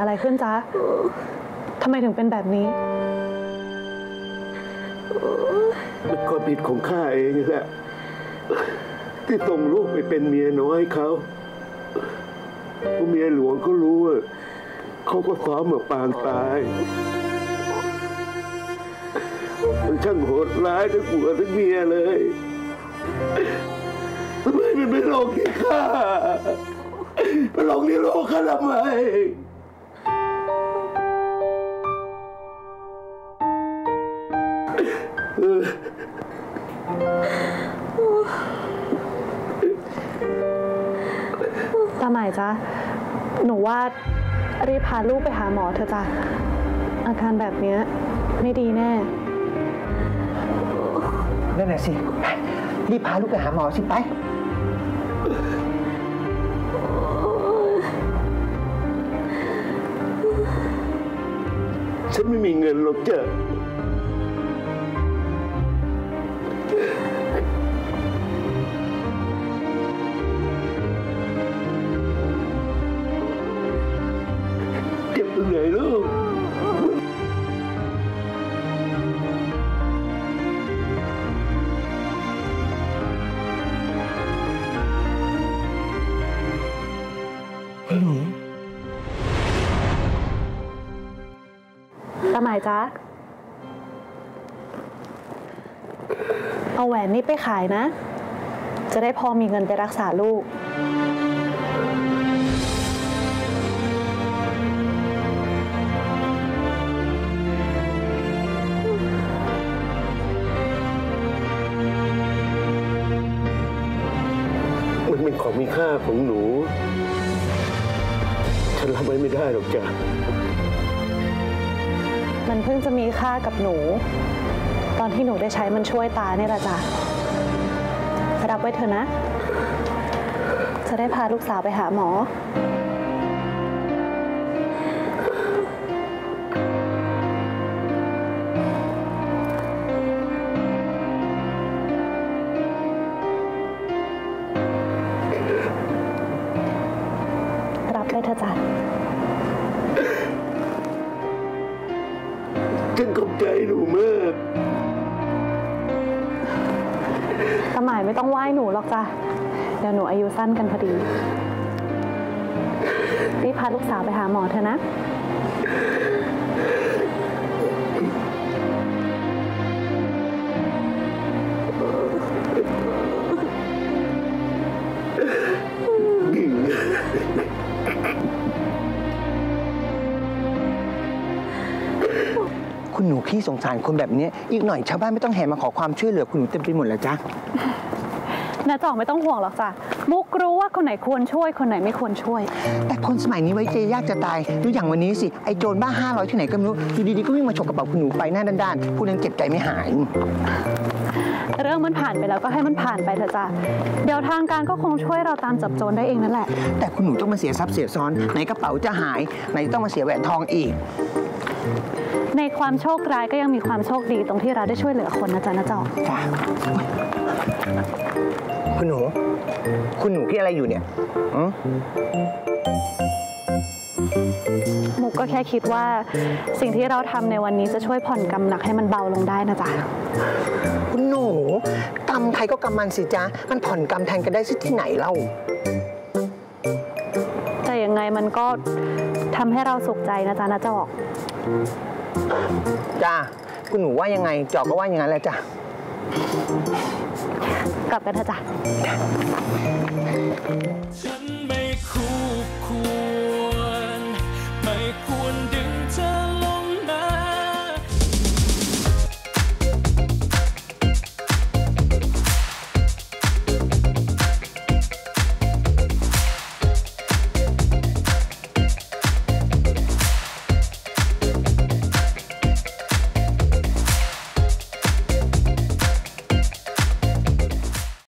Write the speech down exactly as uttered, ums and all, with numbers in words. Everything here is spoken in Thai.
อะไรขึ้นจ๊ะทำไมถึงเป็นแบบนี้เป็นความผิดของข้าเองแหละที่ส่งลูกไปเป็นเมียน้อยเขาพอเมียหลวงเขารู้ว่าเขาก็ซ้อมมาปางตายมันช่างโหดร้ายทั้งผัวทั้งเมียเลยทำไมมันไม่ลงที่ข้ามันลงที่ลูกข้าทำไมตาหมายจ๊ะหนูว่ารีบพาลูกไปหาหมอเถอะจ้ะอาการแบบนี้ไม่ดีแน่นั่นแหละสิรีบพาลูกไปหาหมอสิไปฉันไม่มีเงินหรอกจ้ะเจ็บตรงไหนลูกตาหมายจ๊ะเอาแหวนนี้ไปขายนะจะได้พอมีเงินไปรักษาลูกมันเป็นของมีค่าของหนูฉันรับไว้ไม่ได้หรอกจ้ะมันเพิ่งจะมีค่ากับหนูตอนที่หนูได้ใช้มันช่วยตาเนี่ยแหละจ้ะรับไว้เถอะนะจะได้พาลูกสาวไปหาหมอรับได้เถอะจ้ะฉันขอบใจหนูมากตาหมายไม่ต้องไหว้หนูหรอกจ้ะเดี๋ยวหนูอายุสั้นกันพอดีรีบพาลูกสาวไปหาหมอเถอะนะคุณหนูขี้สงสารคนแบบนี้อีกหน่อยชาวบ้านไม่ต้องแห่มาขอความช่วยเหลือคุณหนูเต็มไปหมดแล้วจ้ะน้าจ่องไม่ต้องห่วงหรอกจ้ะมุกรู้ว่าคนไหนควรช่วยคนไหนไม่ควรช่วยแต่คนสมัยนี้ไว้ใจยากจะตายดูอย่างวันนี้สิไอ้โจรบ้าห้าร้อยที่ไหนก็ไม่รู้อยู่ดีๆก็วิ่งมาฉกกระเป๋าคุณหนูไปหน้าด้านๆผู้นั้นเจ็บใจไม่หายเรื่องมันผ่านไปแล้วก็ให้มันผ่านไปเถอะจ้ะเดี๋ยวทางการก็คงช่วยเราตามจับโจรได้เองนั่นแหละแต่คุณหนูต้องมาเสียทรัพย์เสียซ้อนไหนกระเป๋าจะหายไหนต้องมาเสียแหวนทองอีกในความโชคร้ายก็ยังมีความโชคดีตรงที่เราได้ช่วยเหลือคนนะจ๊ะนะจอกจ้ะคุณหนูคุณหนูคิดอะไรอยู่เนี่ยมุกก็แค่คิดว่าสิ่งที่เราทำในวันนี้จะช่วยผ่อนกำหนักให้มันเบาลงได้นะจ๊ะคุณหนูกรรมใครก็กรรมมันสิจ๊ะมันผ่อนกรรมแทนกันได้สิที่ไหนเล่าแต่ยังไงมันก็ทำให้เราสุขใจนะจ๊ะนะจอกจ้าคุณหนูว่ายังไงจอกก็ว่าอย่างนั้นแหละจ้ะกลับกันเถอะจ้ะฉันไม่คู่ควรไม่ควร